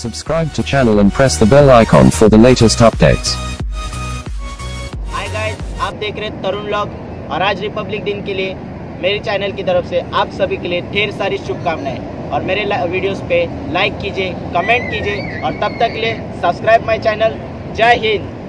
Subscribe to channel and press the bell icon for the latest updates. Hi guys, आप देख रहे हैं तरुण vlog और आज रिपब्लिक दिन के लिए मेरे चैनल की तरफ से आप सभी के लिए ढेर सारी शुभकामनाएं और मेरे वीडियोस पे लाइक कीजिए, कमेंट कीजिए और तब तक के लिए सब्सक्राइब माय चैनल। जय हिंद।